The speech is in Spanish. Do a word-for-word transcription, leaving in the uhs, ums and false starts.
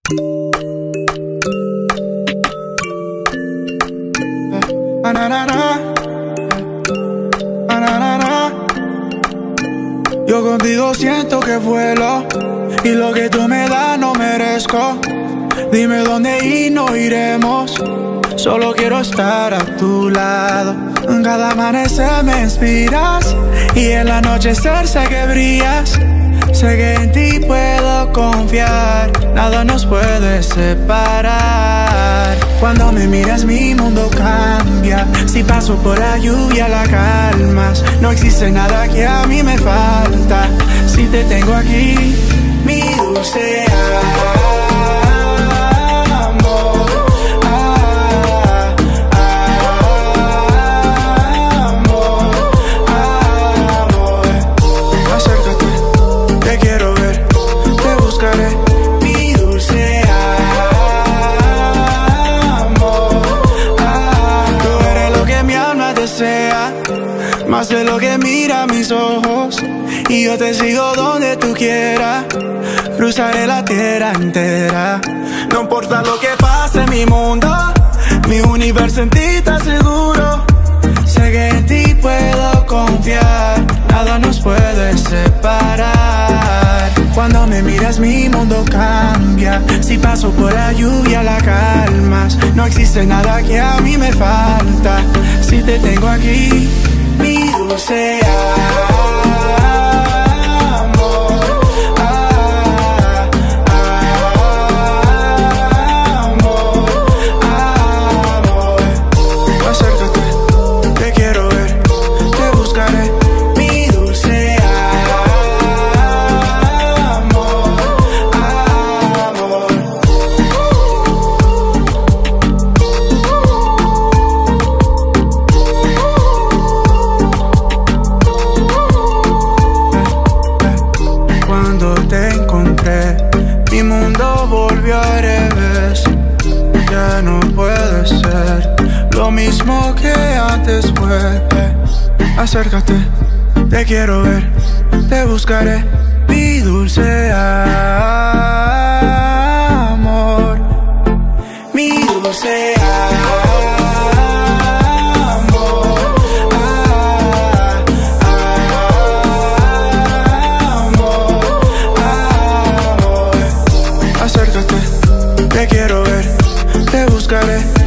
Ah, na, na, na. Ah, na, na, na. Yo contigo siento que vuelo y lo que tú me das no merezco. Dime dónde ir, no iremos. Solo quiero estar a tu lado. Cada amanecer me inspiras y el anochecer sé que brillas. Sé que en ti puedo confiar, nada nos puede separar. Cuando me miras mi mundo cambia. Si paso por la lluvia la calmas. No existe nada que a mí me falta. Si te tengo aquí, mi dulce amor. Ah, amor, amor. Acércate, te quiero ver, te buscaré, mi dulce amor. Ah, tú eres lo que mi alma desea, más de lo que mira mis ojos. Y yo te sigo donde tú quieras. Cruzaré la tierra entera. No importa lo que pase en mi mundo, mi universo en ti está seguro. Sé que en ti puedo confiar, nada nos puede separar. Cuando me miras mi mundo cambia. Si paso por la lluvia la calmas. No existe nada que a mí me falta. Si te tengo aquí, mi dulce amor. Ah, amor, amor. Acércate, te quiero ver, te buscaré, mi dulce amor, amor. Cuando te encontré, mi mundo volvió al revés. Ya no puede ser lo mismo que antes fue. Acércate, te quiero ver, te buscaré, mi dulce amor, mi dulce amor. Ah, amor, amor. Acércate, te quiero ver, te buscaré.